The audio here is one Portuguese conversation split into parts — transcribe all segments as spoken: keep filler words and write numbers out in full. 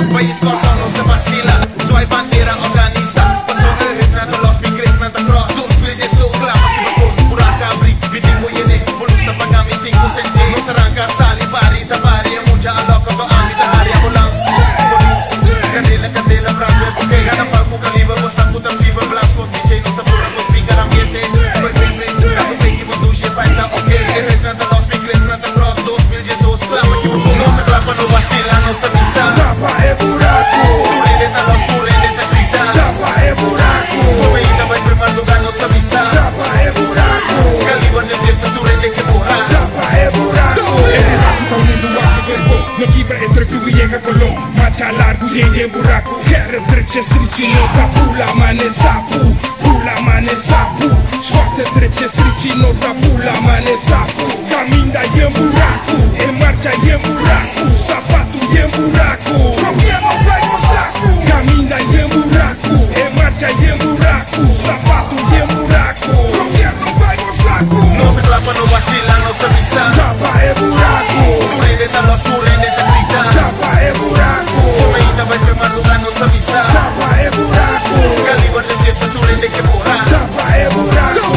el país corso no se vacila. Soy bandera organiza. Pasó el hit nada los migres nada cross. Dos billes dos clava que me pose Buraku abri. Biting mo yene. Molusta paga meeting ko senti. No se arranca sali bari tabari. Mucha aloca to amita hari ambulance. Police. Candela candela bravo. Porque gana palco calibre. Vos puta viva blancos. D J no está pura con speaker ambiente. Fue pepe. Cato pequi mo duche baita. Ok. El hit nada los migres nada cross. Dos billes dos clava que me pose. No se clava no vacila. No está misa. Tapa é buraco. Tureleta los tureleta grita. Tapa é buraco. Sobeída vai primeiro lugar no está misa. Tapa é buraco. Calibre de fiesta turele que borra. Tapa é buraco. É buraco tão lindo alto verbo. No quebra entre tu e a colom. Mata largo e em buraco. Quero treche stricino da pula mane sapu. Pula mane sapu. Scotte treche stricino da pula mane sapu. Caminha em buraco. E marcha em buraco. Sapato em buraco. Problema vai no saco. Caminha em buraco. E marcha em buraco. Sapato em buraco. Problema vai no saco. No se clapa, no vacila, no está misa. Tapa é buraco. Tureleta los tureleta grita. Tapa é buraco. Sobeída vai primeiro lugar no está misa. Tapa é buraco. Calibre de fiesta turele que borra. Tapa é buraco.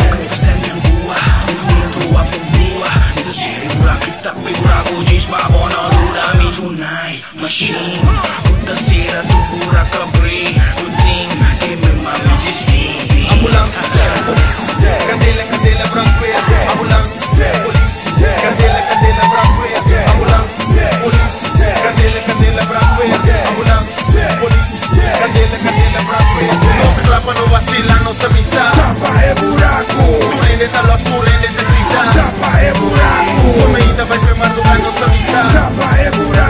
Machine, puta cera do buraco abrir. O team que me mami desvie. Ambulance, police, candela, candela, branco verde. Ambulance, police, candela, candela, branco verde. Ambulance, police, candela, candela, branco verde. Ambulance, police, candela, candela, branco verde. No se clapa, no vacila, no está misa. Tapa é buraco. Tureleta, los tureleta grita. Tapa é buraco. Sobeída vai primeiro lugar, no está misa. Tapa é buraco.